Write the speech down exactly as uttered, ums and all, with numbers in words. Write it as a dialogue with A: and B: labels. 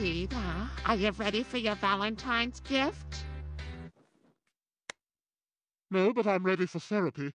A: Peter, are you ready for your Valentine's gift?
B: No, but I'm ready for therapy.